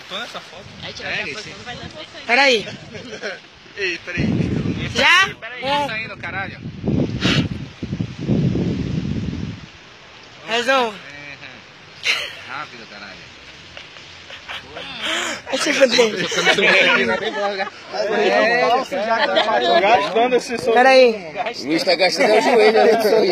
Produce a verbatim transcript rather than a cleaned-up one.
tô nessa foto. Aí tirar é, a foto, não vai dar foto. Peraí. Ei, peraí. Já? Peraí, é. Tá indo, caralho. Razão. É, rápido, caralho. Vai se fuder. Gastando esse som. Peraí. O Luiz tá gastando o joelho ali.